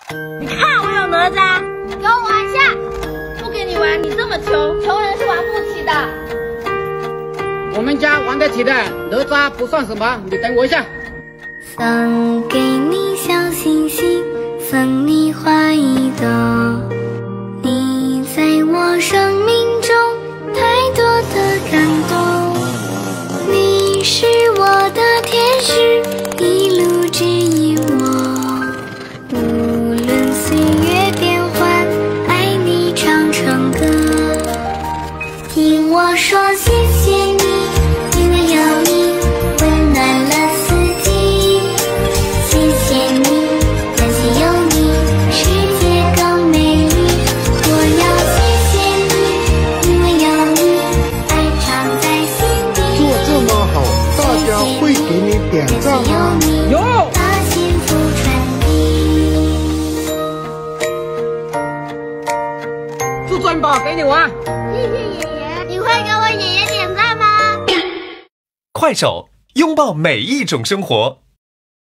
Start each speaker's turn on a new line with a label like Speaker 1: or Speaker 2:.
Speaker 1: 你看我有哪吒，给我玩一下。不给你玩，你这么穷，穷人是玩不起的。
Speaker 2: 我们家玩得起的，哪吒不算什么，你等我一下。
Speaker 3: 送给你小星星，送你花一朵。你在我生命中太多的感动，你是我的天使，一路指引我。无论岁月变幻，爱你唱唱歌。听我说谢谢你，因为有你温暖了四季。谢谢你，感谢有你，世界更美丽。我要谢谢你，因为有你，爱常在心底。
Speaker 4: 做这么好，大家会给你点赞吗？
Speaker 2: 有。
Speaker 3: 把幸福传递。
Speaker 2: 至尊宝给你玩。
Speaker 1: 谢谢爷爷，你会给我爷爷点赞吗？
Speaker 5: 快手，拥抱每一种生活。